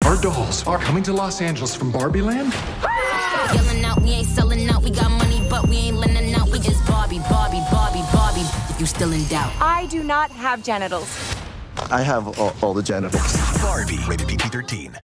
Our dolls are coming to Los Angeles from Barbie Land. Yelling out, we ain't selling out. We got money, but we ain't lending out. We just Barbie, Barbie, Barbie, Barbie. If you still in doubt. I do not have genitals. I have all the genitals. Barbie, rated PG-13.